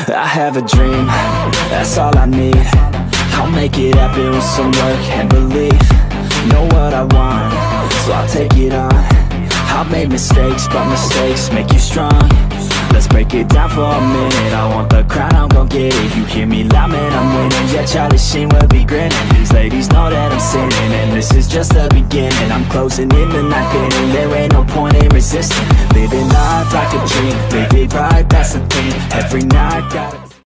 I have a dream, that's all I need. I'll make it happen with some work and belief. Know what I want, so I'll take it on. I've made mistakes, but mistakes make you strong. Let's break it down for a minute. I want the crown, I'm gon' get it. You hear me loud, man, I'm winning. Yeah, Charlie Sheen will be grinning. These ladies know that I'm sinning, and this is just the beginning. I'm closing in the night inning. There ain't no point in resisting. Living life like a dream, live it right, that's the thing. Every night, gotta